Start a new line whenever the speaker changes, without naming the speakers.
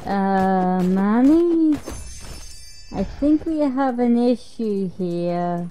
Manny? I think we have an issue here.